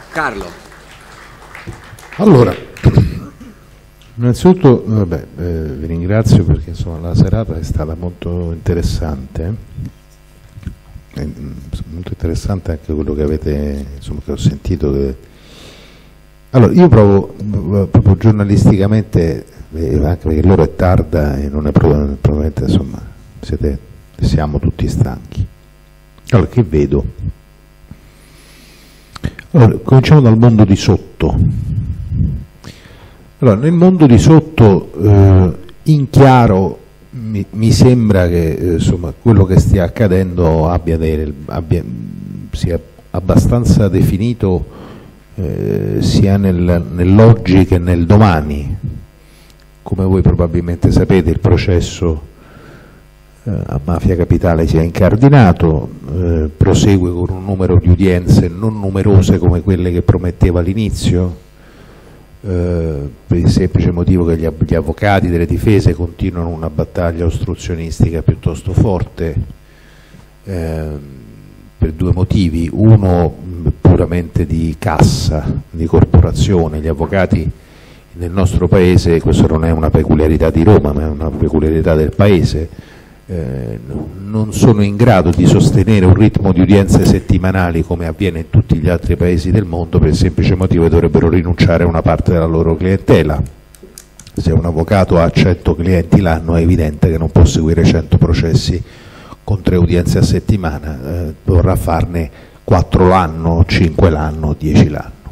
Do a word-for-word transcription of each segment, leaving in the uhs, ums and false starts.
Carlo. Allora, innanzitutto vabbè, eh, vi ringrazio perché insomma, la serata è stata molto interessante, eh, molto interessante anche quello che avete, insomma, che ho sentito. Che... Allora, io provo proprio giornalisticamente, eh, anche perché l'ora è tarda e non è proprio, probabilmente insomma, siete, siamo tutti stanchi. Allora, che vedo? Allora, cominciamo dal mondo di sotto. Allora, nel mondo di sotto, eh, in chiaro, mi, mi sembra che eh, insomma, quello che stia accadendo abbia dei, abbia, sia abbastanza definito eh, sia nel, nell'oggi che nel domani. Come voi probabilmente sapete, il processo a Mafia Capitale si è incardinato, eh, prosegue con un numero di udienze non numerose come quelle che prometteva all'inizio, eh, per il semplice motivo che gli, gli avvocati delle difese continuano una battaglia ostruzionistica piuttosto forte, eh, per due motivi: uno puramente di cassa, di corporazione. Gli avvocati nel nostro paese, questo non è una peculiarità di Roma ma è una peculiarità del paese, Eh, non sono in grado di sostenere un ritmo di udienze settimanali come avviene in tutti gli altri paesi del mondo, per il semplice motivo che dovrebbero rinunciare a una parte della loro clientela. Se un avvocato ha cento clienti l'anno è evidente che non può seguire cento processi con tre udienze a settimana, eh, dovrà farne quattro l'anno, cinque l'anno, dieci l'anno.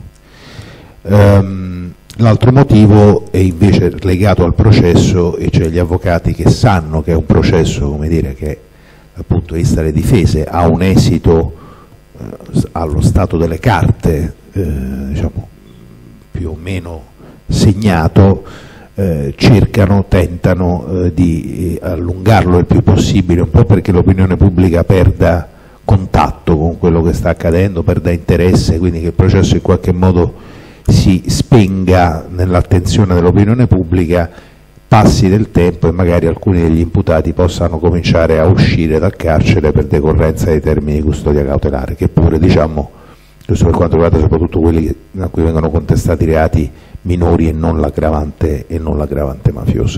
Um, L'altro motivo è invece legato al processo, e cioè gli avvocati che sanno che è un processo, come dire, che dal punto di vista delle difese ha un esito eh, allo stato delle carte, eh, diciamo, più o meno segnato, eh, cercano, tentano eh, di allungarlo il più possibile, un po' perché l'opinione pubblica perda contatto con quello che sta accadendo, perda interesse, quindi che il processo in qualche modo si spenga nell'attenzione dell'opinione pubblica, passi del tempo e magari alcuni degli imputati possano cominciare a uscire dal carcere per decorrenza dei termini di custodia cautelare, che pure, diciamo, questo per quanto riguarda soprattutto quelli a cui vengono contestati reati minori e non l'aggravante e non l'aggravante mafiosa.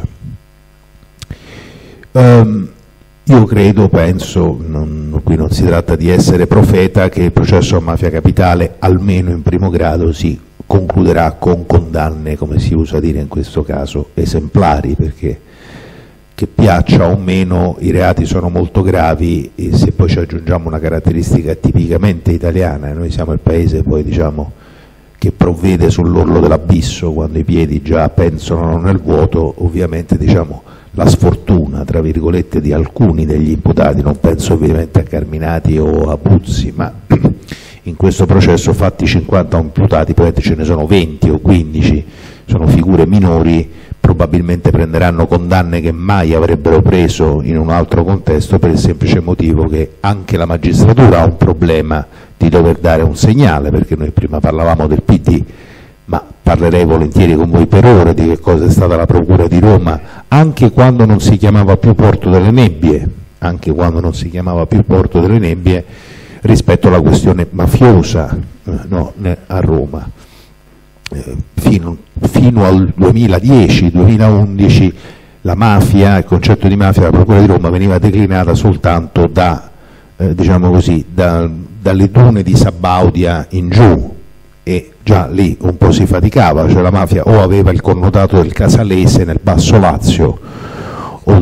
Um, io credo, penso, non, qui non si tratta di essere profeta, che il processo a Mafia Capitale, almeno in primo grado, si concluderà con condanne, come si usa dire in questo caso, esemplari, perché che piaccia o meno i reati sono molto gravi, e se poi ci aggiungiamo una caratteristica tipicamente italiana, e noi siamo il paese poi, diciamo, che provvede sull'orlo dell'abisso quando i piedi già pensano nel vuoto, ovviamente, diciamo, la sfortuna, tra virgolette, di alcuni degli imputati, non penso ovviamente a Carminati o a Buzzi, ma in questo processo fatti cinquanta imputati, probabilmente ce ne sono venti o quindici, sono figure minori, probabilmente prenderanno condanne che mai avrebbero preso in un altro contesto, per il semplice motivo che anche la magistratura ha un problema di dover dare un segnale, perché noi prima parlavamo del P D, ma parlerei volentieri con voi per ore di che cosa è stata la Procura di Roma, anche quando non si chiamava più Porto delle Nebbie, anche quando non si chiamava più Porto delle Nebbie, rispetto alla questione mafiosa, eh, no, a Roma. Eh, fino, fino al duemiladieci duemilaundici la mafia, il concetto di mafia della Procura di Roma veniva declinata soltanto da, eh, diciamo così, da, dalle dune di Sabaudia in giù, e già lì un po' si faticava, cioè la mafia o aveva il connotato del casalese nel Basso Lazio, o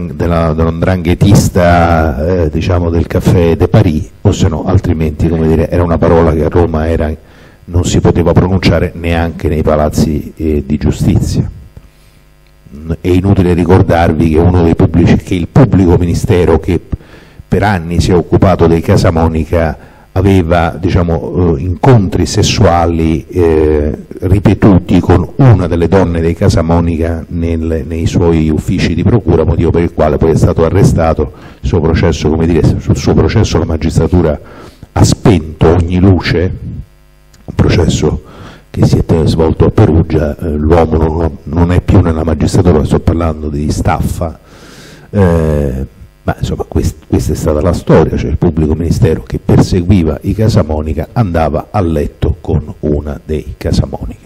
dell'ondranghetista, eh, diciamo, del Café de Paris, o se no, altrimenti, come dire, era una parola che a Roma era, non si poteva pronunciare neanche nei palazzi eh, di giustizia. È inutile ricordarvi che uno dei pubblici, che il pubblico ministero che per anni si è occupato dei Casamonica aveva, diciamo, eh, incontri sessuali eh, ripetuti con una delle donne dei Casamonica nel, nei suoi uffici di procura, motivo per il quale poi è stato arrestato. Il suo processo, come dire, sul suo processo la magistratura ha spento ogni luce, un processo che si è svolto a Perugia, eh, l'uomo non, non è più nella magistratura, sto parlando di Staffa, eh, ma insomma quest, questa è stata la storia, cioè il pubblico ministero che perseguiva i Casamonica andava a letto con una dei Casamonica.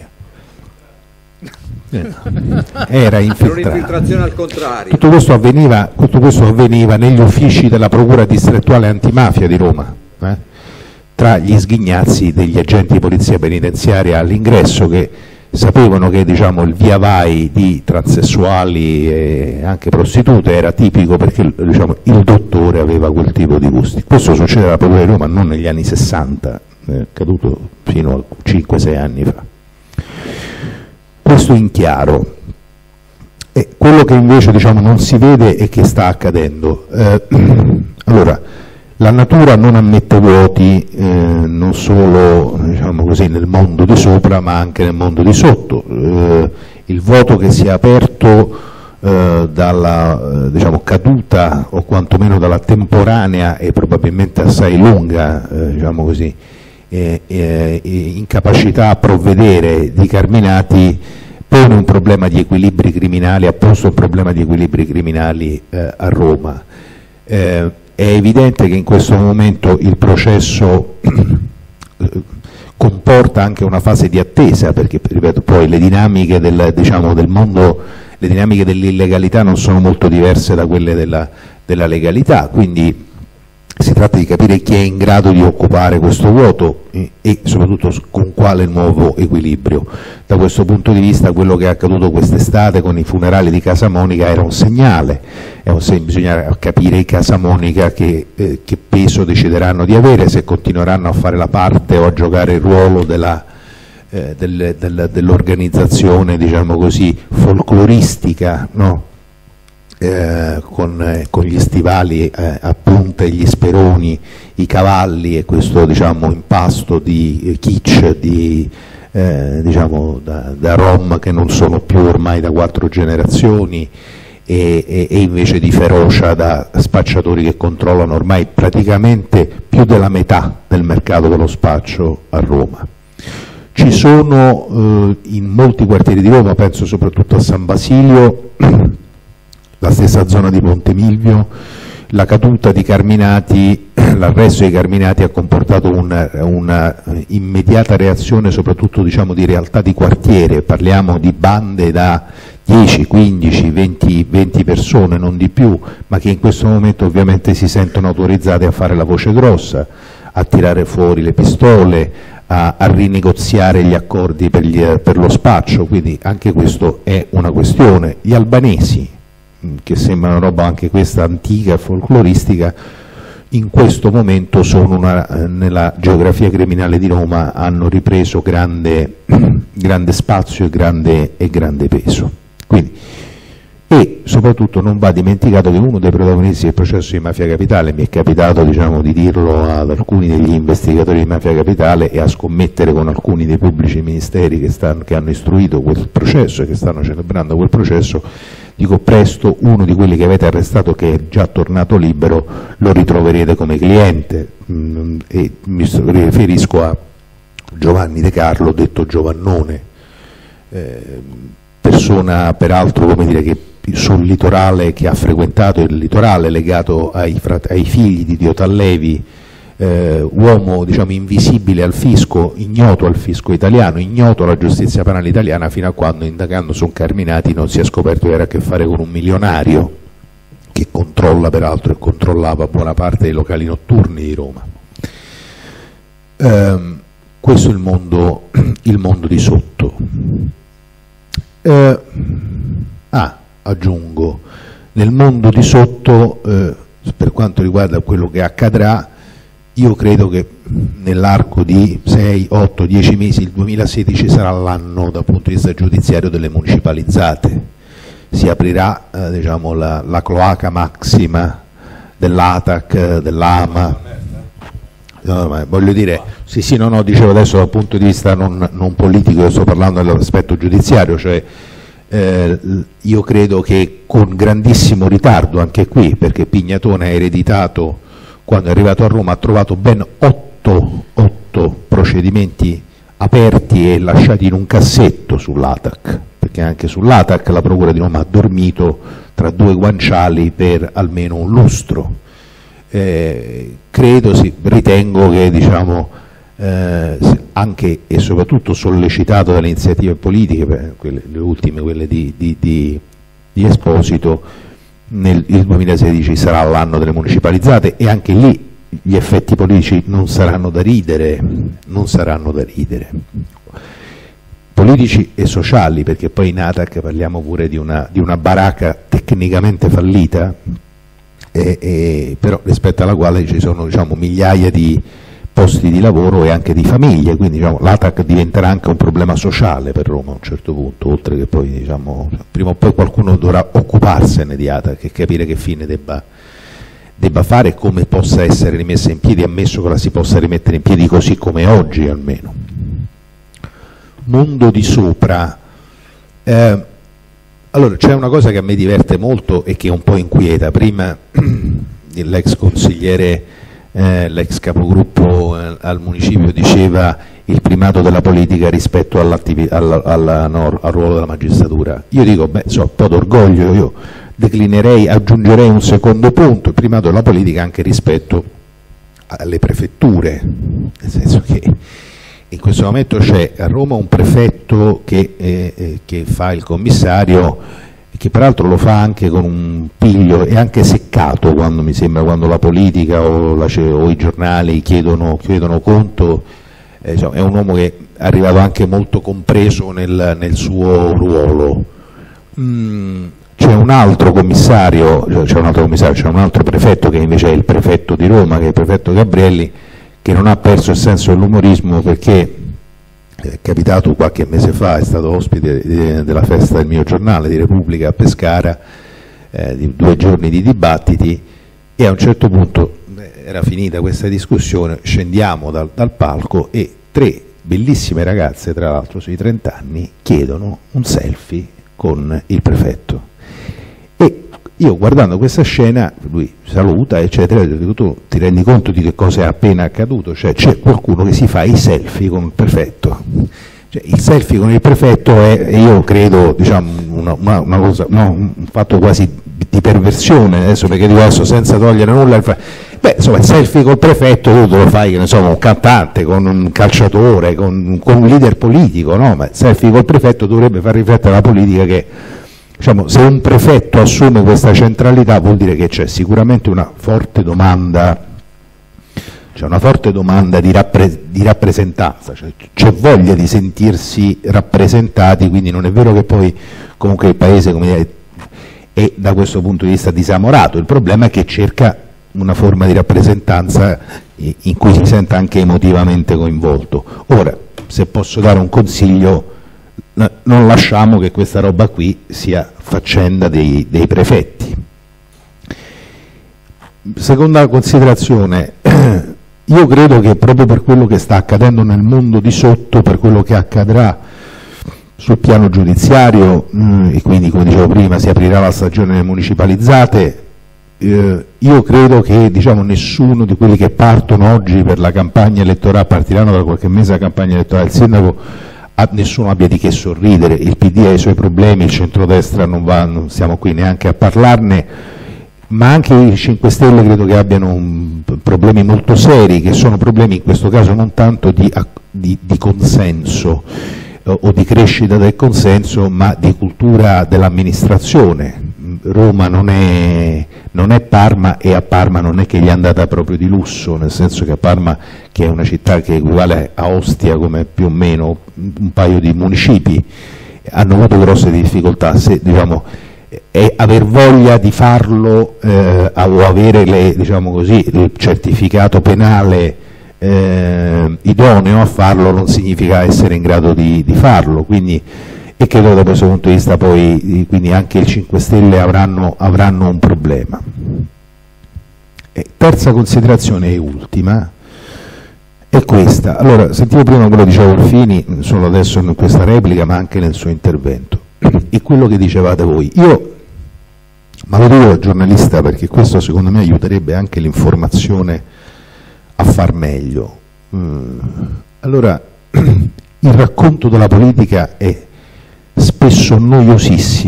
Era infiltrato. Un'infiltrazione al contrario. Tutto questo avveniva, tutto questo avveniva negli uffici della Procura distrettuale antimafia di Roma, eh? tra gli sghignazzi degli agenti di polizia penitenziaria all'ingresso, che sapevano che, diciamo, il via vai di transessuali e anche prostitute era tipico perché, diciamo, il dottore aveva quel tipo di gusti. Questo succede alla Procura di Roma non negli anni sessanta, è accaduto fino a cinque sei anni fa. Questo in chiaro. E quello che invece, diciamo, non si vede e che sta accadendo. Eh, allora, la natura non ammette vuoti, eh, non solo, diciamo così, nel mondo di sopra, ma anche nel mondo di sotto. Eh, il vuoto che si è aperto eh, dalla eh, diciamo, caduta, o quantomeno dalla temporanea e probabilmente assai lunga, eh, diciamo così, Eh, eh, incapacità a provvedere di Carminati, pone un problema di equilibri criminali, ha posto un problema di equilibri criminali eh, a Roma. Eh, è evidente che in questo momento il processo comporta anche una fase di attesa, perché, ripeto, poi le dinamiche del, diciamo, del mondo, le dinamiche dell'illegalità non sono molto diverse da quelle della, della legalità, quindi si tratta di capire chi è in grado di occupare questo vuoto e, e soprattutto con quale nuovo equilibrio. Da questo punto di vista quello che è accaduto quest'estate con i funerali di Casamonica era un segnale, è un segno, bisogna capire i Casamonica che, eh, che peso decideranno di avere, se continueranno a fare la parte o a giocare il ruolo della, eh, del, del, dell'organizzazione, diciamo così, folcloristica, no? Eh, con, eh, con gli stivali eh, a punta e gli speroni, i cavalli e questo, diciamo, impasto di eh, kitsch, di, eh, diciamo, da, da rom che non sono più ormai da quattro generazioni, e, e, e invece di ferocia da spacciatori che controllano ormai praticamente più della metà del mercato dello spaccio a Roma. Ci sono eh, in molti quartieri di Roma, penso soprattutto a San Basilio, la stessa zona di Ponte Milvio, la caduta di Carminati, l'arresto di Carminati ha comportato una, una immediata reazione, soprattutto, diciamo, di realtà di quartiere. Parliamo di bande da dieci, quindici, venti, venti persone, non di più, ma che in questo momento ovviamente si sentono autorizzate a fare la voce grossa, a tirare fuori le pistole, a, a rinegoziare gli accordi per, gli, per lo spaccio, quindi anche questo è una questione. Gli albanesi, che sembra una roba anche questa antica e folcloristica, in questo momento sono una, eh, nella geografia criminale di Roma hanno ripreso grande, grande spazio e grande, e grande peso. Quindi, e soprattutto non va dimenticato che uno dei protagonisti del processo di Mafia Capitale, mi è capitato, diciamo, di dirlo ad alcuni degli investigatori di Mafia Capitale e a scommettere con alcuni dei pubblici ministeri che, stanno, che hanno istruito quel processo e che stanno celebrando quel processo, dico, presto uno di quelli che avete arrestato, che è già tornato libero, lo ritroverete come cliente, mm, e mi riferisco a Giovanni De Carlo, detto Giovannone, eh, persona peraltro, come dire, che sul litorale, che ha frequentato il litorale, legato ai, ai figli di Diotallevi, eh, uomo, diciamo, invisibile al fisco, ignoto al fisco italiano, ignoto alla giustizia penale italiana, fino a quando, indagando su Carminati, non si è scoperto che avere a che fare con un milionario che controlla peraltro e controllava buona parte dei locali notturni di Roma. Eh, questo è il mondo, il mondo di sotto. Eh, ah, aggiungo, nel mondo di sotto, eh, per quanto riguarda quello che accadrà, io credo che nell'arco di sei, otto, dieci mesi il duemilasedici sarà l'anno dal punto di vista giudiziario delle municipalizzate. Si aprirà, eh, diciamo, la, la cloaca massima dell'A T A C, dell'A M A. No, ma voglio dire, sì sì, no, no, dicevo adesso dal punto di vista non, non politico, io sto parlando dell'aspetto giudiziario, cioè eh, io credo che con grandissimo ritardo anche qui, perché Pignatone ha ereditato, quando è arrivato a Roma ha trovato ben otto, otto procedimenti aperti e lasciati in un cassetto sull'A T A C, perché anche sull'A T A C la Procura di Roma ha dormito tra due guanciali per almeno un lustro. Eh, credo, sì, ritengo che, diciamo, eh, anche e soprattutto sollecitato dalle iniziative politiche, quelle, le ultime, quelle di, di, di, di Esposito, nel il duemilasedici sarà l'anno delle municipalizzate, e anche lì gli effetti politici non saranno da ridere, non saranno da ridere, politici e sociali, perché poi in Atac parliamo pure di una, di una baracca tecnicamente fallita, e, e, però rispetto alla quale ci sono, diciamo, migliaia di posti di lavoro e anche di famiglie, quindi, diciamo, l'Atac diventerà anche un problema sociale per Roma a un certo punto, oltre che poi, diciamo, prima o poi qualcuno dovrà occuparsene di Atac e capire che fine debba, debba fare e come possa essere rimessa in piedi, ammesso che la si possa rimettere in piedi così come oggi almeno. Mondo di sopra. Eh, allora, c'è una cosa che a me diverte molto e che un po' inquieta. Prima l'ex consigliere, eh, l'ex capogruppo eh, al municipio diceva il primato della politica rispetto alla, alla, no, al ruolo della magistratura. Io dico, beh, so, un po' d'orgoglio, io declinerei, aggiungerei un secondo punto, il primato della politica anche rispetto alle prefetture, nel senso che in questo momento c'è a Roma un prefetto che, eh, che fa il commissario, che peraltro lo fa anche con un piglio e anche seccato, quando mi sembra, quando la politica o, la, o i giornali chiedono, chiedono conto, eh, diciamo, è un uomo che è arrivato anche molto compreso nel, nel suo ruolo. Mm, c'è un altro commissario, c'è un altro commissario, c'è un altro prefetto che invece è il prefetto di Roma, che è il prefetto Gabrielli, che non ha perso il senso dell'umorismo, perché è capitato qualche mese fa, è stato ospite di, della festa del mio giornale, di Repubblica, a Pescara, eh, di due giorni di dibattiti, e a un certo punto, eh, era finita questa discussione, scendiamo dal, dal palco e tre bellissime ragazze, tra l'altro sui trenta anni, chiedono un selfie con il prefetto. E io, guardando questa scena, lui saluta, eccetera, e dico, tu ti rendi conto di che cosa è appena accaduto? Cioè, c'è qualcuno che si fa i selfie con il prefetto. Cioè, il selfie con il prefetto è, io credo, diciamo, una, una, una cosa, no, un fatto quasi di perversione, adesso, perché dico adesso senza togliere nulla, beh, insomma, il selfie col prefetto tu te lo fai, che ne so, con un cantante, con un calciatore, con, con un leader politico, no? Ma il selfie col prefetto dovrebbe far riflettere la politica che, diciamo, se un prefetto assume questa centralità vuol dire che c'è sicuramente una forte domanda, c'è una forte domanda di, rappre di rappresentanza, cioè, c'è voglia di sentirsi rappresentati, quindi non è vero che poi comunque il paese, come dire, è da questo punto di vista disamorato, il problema è che cerca una forma di rappresentanza in cui si senta anche emotivamente coinvolto. Ora, se posso dare un consiglio, non lasciamo che questa roba qui sia faccenda dei, dei prefetti. Seconda considerazione, io credo che proprio per quello che sta accadendo nel mondo di sotto, per quello che accadrà sul piano giudiziario, mh, e quindi, come dicevo prima, si aprirà la stagione delle municipalizzate, eh, io credo che, diciamo, nessuno di quelli che partono oggi per la campagna elettorale, partiranno da qualche mese la campagna elettorale, il sindaco, a nessuno abbia di che sorridere, il P D ha i suoi problemi, il centrodestra non va, non stiamo qui neanche a parlarne, ma anche i cinque Stelle credo che abbiano un, problemi molto seri, che sono problemi in questo caso non tanto di, di, di consenso eh, o di crescita del consenso, ma di cultura dell'amministrazione. Roma non è, non è Parma, e a Parma non è che gli è andata proprio di lusso, nel senso che a Parma, che è una città che equivale a Ostia come più o meno un paio di municipi, hanno avuto grosse difficoltà, se, diciamo, è aver voglia di farlo eh, o avere le, diciamo così, il certificato penale eh, idoneo a farlo non significa essere in grado di, di farlo, quindi, e credo da questo punto di vista poi quindi anche i cinque Stelle avranno, avranno un problema. E terza considerazione e ultima è questa. Allora, sentivo prima quello che diceva Orfini, non solo adesso in questa replica ma anche nel suo intervento, e quello che dicevate voi. Io, ma lo dico da giornalista perché questo secondo me aiuterebbe anche l'informazione a far meglio. Mm. Allora, il racconto della politica è spesso noiosissimo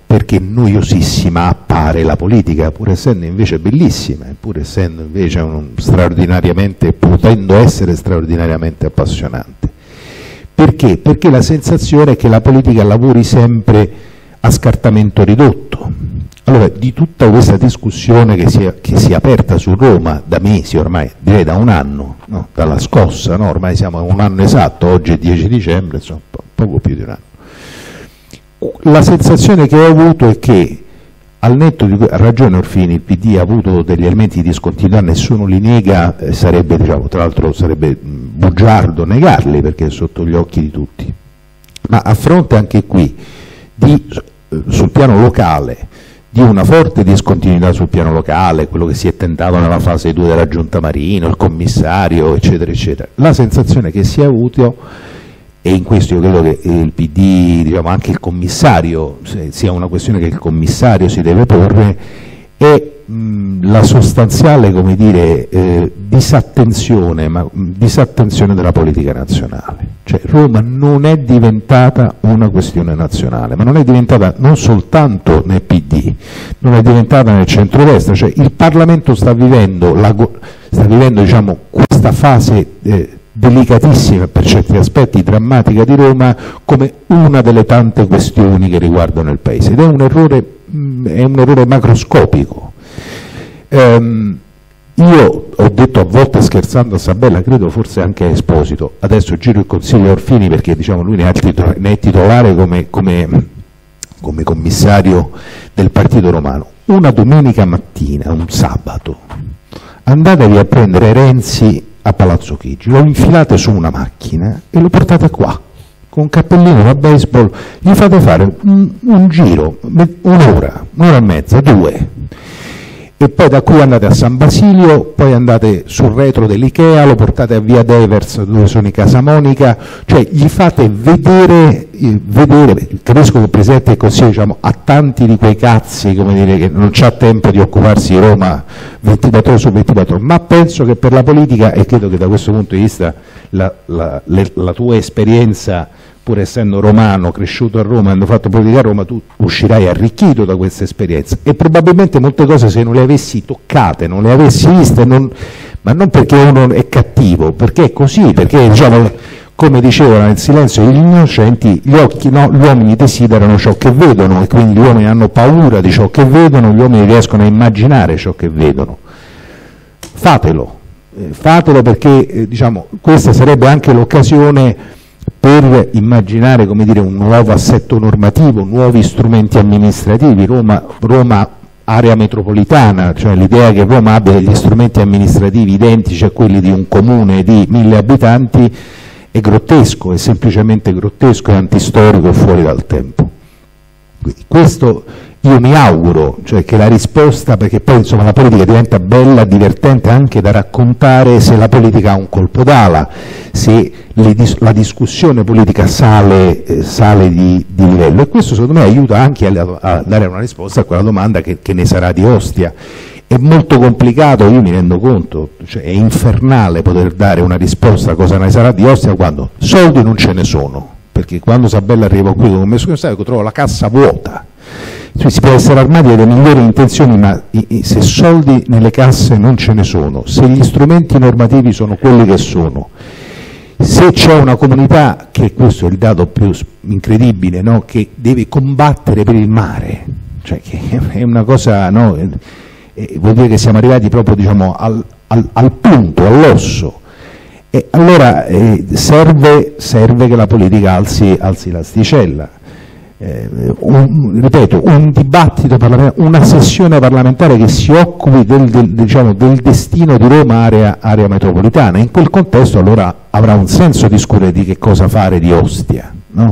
perché noiosissima appare la politica, pur essendo invece bellissima, pur essendo invece un straordinariamente, potendo essere straordinariamente appassionante. Perché? Perché la sensazione è che la politica lavori sempre a scartamento ridotto. Allora, di tutta questa discussione che si è, che si è aperta su Roma da mesi ormai, direi da un anno, no? Dalla scossa, no? Ormai siamo a un anno esatto, oggi è dieci dicembre, insomma, poco più di un anno. La sensazione che ho avuto è che, al netto di ha ragione Orfini, il P D ha avuto degli elementi di discontinuità, nessuno li nega, eh, sarebbe, diciamo, tra l'altro sarebbe bugiardo negarli perché è sotto gli occhi di tutti, ma a fronte anche qui di, sul piano locale, di una forte discontinuità sul piano locale, quello che si è tentato nella fase due della Giunta Marino, il commissario, eccetera, eccetera, la sensazione che si è avuto, e in questo io credo che il P D, diciamo anche il commissario, sia una questione che il commissario si deve porre, è mh, la sostanziale, come dire, eh, disattenzione, ma mh, disattenzione della politica nazionale. Cioè Roma non è diventata una questione nazionale, ma non è diventata non soltanto nel P D, non è diventata nel centrodestra, cioè il Parlamento sta vivendo, la, sta vivendo diciamo, questa fase eh, delicatissima, per certi aspetti drammatica di Roma, come una delle tante questioni che riguardano il Paese, ed è un errore, mh, è un errore macroscopico. Um, io ho detto a volte scherzando a Sabella, credo forse anche a Esposito, adesso giro il consiglio a Orfini perché diciamo, lui ne, titolo, ne è titolare come, come, come commissario del Partito Romano. Una domenica mattina, un sabato, andatevi a prendere Renzi a Palazzo Chigi, lo infilate su una macchina e lo portate qua, con un cappellino da baseball, gli fate fare un, un giro, un'ora, un'ora e mezza, due, e poi da qui andate a San Basilio, poi andate sul retro dell'Ikea, lo portate a Via Devers dove sono i Casamonica, cioè gli fate vedere, eh, vedere, capisco che il Presidente del Consiglio diciamo, ha tanti di quei cazzi, come dire, che non c'ha tempo di occuparsi di Roma ventiquattro ore su ventiquattro, ma penso che per la politica, e credo che da questo punto di vista la, la, le, la tua esperienza, pur essendo romano, cresciuto a Roma, avendo fatto politica a Roma, tu uscirai arricchito da questa esperienza e probabilmente molte cose se non le avessi toccate, non le avessi viste, non, ma non perché uno è cattivo, perché è così, perché diciamo, come dicevano nel silenzio degli innocenti, gli, occhi, no, gli uomini desiderano ciò che vedono e quindi gli uomini hanno paura di ciò che vedono, gli uomini riescono a immaginare ciò che vedono. Fatelo, eh, fatelo perché eh, diciamo, questa sarebbe anche l'occasione per immaginare, come dire, un nuovo assetto normativo, nuovi strumenti amministrativi. Roma, Roma area metropolitana, cioè l'idea che Roma abbia degli strumenti amministrativi identici a quelli di un comune di mille abitanti è grottesco, è semplicemente grottesco, è antistorico e fuori dal tempo. Quindi questo io mi auguro, cioè che la risposta, perché poi insomma la politica diventa bella, divertente anche da raccontare se la politica ha un colpo d'ala, se le dis la discussione politica sale, eh, sale di, di livello, e questo secondo me aiuta anche a, a dare una risposta a quella domanda che, che ne sarà di Ostia. È molto complicato, io mi rendo conto, cioè è infernale poter dare una risposta a cosa ne sarà di Ostia quando soldi non ce ne sono, perché quando Sabella arriva qui come commissario trovo la cassa vuota. Cioè, si può essere armati delle migliori intenzioni, ma i, i, se soldi nelle casse non ce ne sono, se gli strumenti normativi sono quelli che sono, se c'è una comunità, che questo è il dato più incredibile, no? Che deve combattere per il mare, cioè che è una cosa, no? E, e vuol dire che siamo arrivati proprio diciamo, al, al, al punto, all'osso. E allora eh, serve, serve che la politica alzi, alzi l'asticella. Eh, un, ripeto, un dibattito parlamentare, una sessione parlamentare che si occupi del, del, diciamo, del destino di Roma area, area metropolitana. In quel contesto allora avrà un senso discutere di che cosa fare di Ostia, no?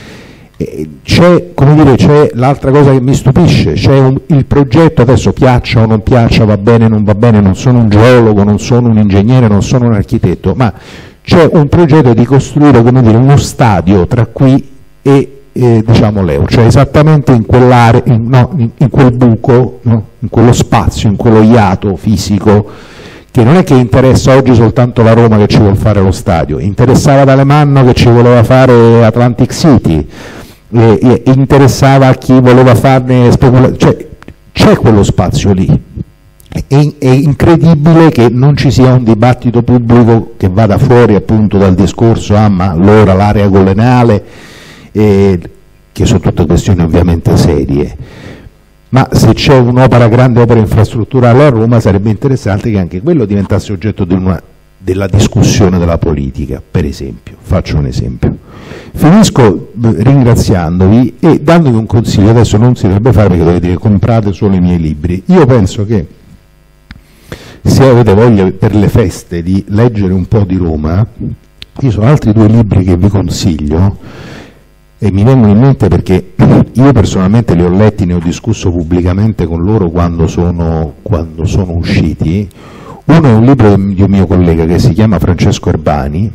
C'è, come dire, c'è l'altra cosa che mi stupisce, c'è un, il progetto, adesso piaccia o non piaccia, va bene o non va bene, non sono un geologo, non sono un ingegnere, non sono un architetto, ma c'è un progetto di costruire, come dire, uno stadio tra qui e Eh, diciamo l'Eu, cioè esattamente in quell'area, in, no, in, in quel buco, no? In quello spazio, in quello iato fisico, che non è che interessa oggi soltanto la Roma che ci vuole fare lo stadio, interessava D'Alemanno che ci voleva fare Atlantic City, eh, interessava a chi voleva farne speculazione, cioè c'è quello spazio lì. È, è incredibile che non ci sia un dibattito pubblico che vada fuori appunto dal discorso ah ma allora l'area coloniale, eh, che sono tutte questioni ovviamente serie, ma se c'è un'opera, grande opera infrastrutturale a Roma, sarebbe interessante che anche quello diventasse oggetto di una, della discussione della politica, per esempio. Faccio un esempio. Finisco ringraziandovi e dandovi un consiglio. Adesso non si dovrebbe fare perché dovete dire comprate solo i miei libri. Io penso che se avete voglia per le feste di leggere un po' di Roma, ci sono altri due libri che vi consiglio e mi vengono in mente perché io personalmente li ho letti, ne ho discusso pubblicamente con loro quando sono, quando sono usciti. Uno è un libro di un mio collega che si chiama Francesco Erbani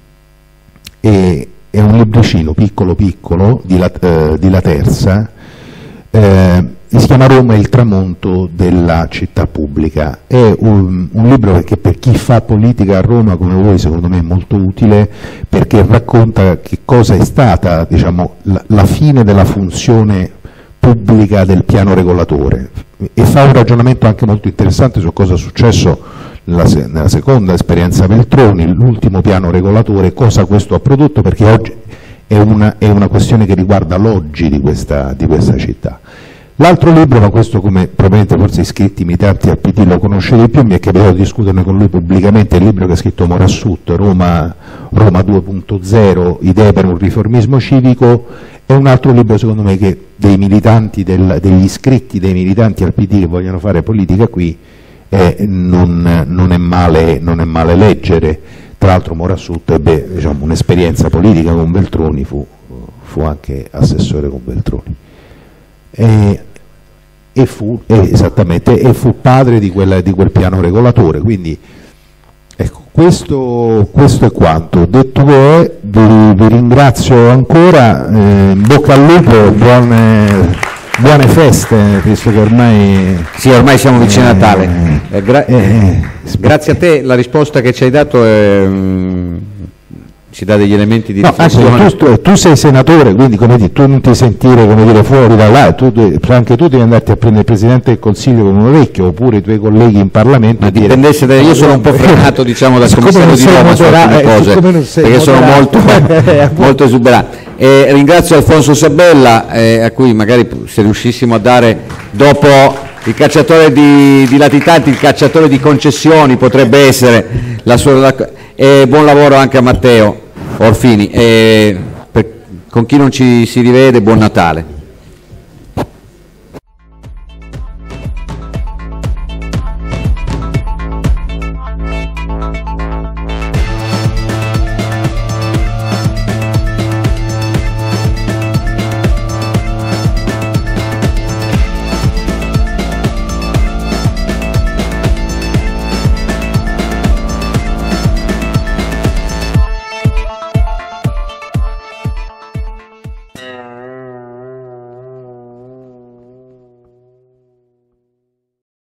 e è un libricino piccolo piccolo di, la, eh, di La Terza, eh, si chiama Roma e il tramonto della città pubblica. È un, un libro che per chi fa politica a Roma come voi secondo me è molto utile, perché racconta che cosa è stata, diciamo, la, la fine della funzione pubblica del piano regolatore e fa un ragionamento anche molto interessante su cosa è successo nella, nella seconda esperienza Veltroni, l'ultimo piano regolatore, cosa questo ha prodotto, perché oggi è una, è una questione che riguarda l'oggi di questa, di questa città. L'altro libro, ma questo come probabilmente forse iscritti militanti al P D lo conoscete di più, mi è capitato di discuterne con lui pubblicamente, il libro che ha scritto Morassut, Roma, Roma due punto zero, idee per un riformismo civico, è un altro libro secondo me che dei militanti, del, degli iscritti dei militanti al P D che vogliono fare politica qui eh, non, non, è male, non è male leggere. Tra l'altro Morassut ebbe, diciamo, un'esperienza politica con Veltroni, fu, fu anche assessore con Veltroni. E, E fu, eh, esattamente, e fu padre di, quella, di quel piano regolatore, quindi ecco, questo, questo è quanto. Detto che vi, vi ringrazio ancora, eh, in bocca al lupo, buone, buone feste, visto che ormai... Sì, ormai siamo vicini a eh, Natale. Eh, gra eh, grazie a te, la risposta che ci hai dato è... Mm, ci dà degli elementi di no, riflessione. Tu, tu sei senatore, quindi come dire, tu non ti sentire come dire, fuori da là, tu, anche tu devi andarti a prendere il Presidente del Consiglio con un orecchio, oppure i tuoi colleghi in Parlamento. Ma dipendesse da, io sono un po' frenato diciamo dal commissario di Roma su alcune cose, perché sono molto, molto esuberante. E ringrazio Alfonso Sabella, eh, a cui magari se riuscissimo a dare dopo il cacciatore di, di latitanti, il cacciatore di concessioni potrebbe essere la sua... E buon lavoro anche a Matteo Orfini, e per, con chi non ci si rivede buon Natale.